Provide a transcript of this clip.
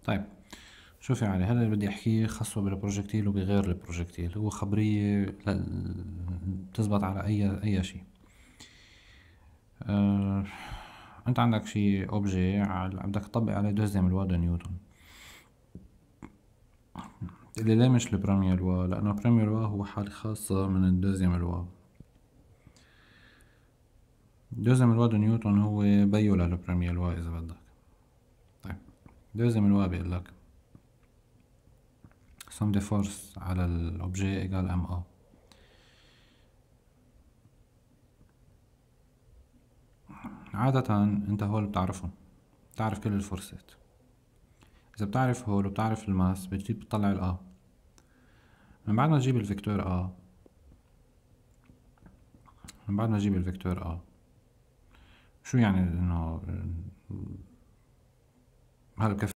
طيب، شوفي علي، هلا اللي بدي احكيه خاصه بالبروجكتيل وبغير البروجكتيل، هو خبرية بتزبط على اي شي. أه انت عندك شي اوبجي بدك تطبق عليه دوزيام لوا دو نيوتن. اللي ليه مش البريمير لوا؟ لانه البريمير لوا هو حالة خاصة من الدوزيام لوا. دوزيام لوا دو نيوتن هو بيو للبريمير لوا اذا بدك. طيب، دوزيام لوا بيقول لك sum de force على الاوبجي ايجال ام ا. عادة انت هول بتعرفهم، بتعرف كل الفورسات. اذا بتعرف هول وبتعرف الماس بتجي بتطلع الآ. من بعد ما تجيب الفيكتور آ، من بعد ما تجيب الفيكتور آ، شو يعني انه هلا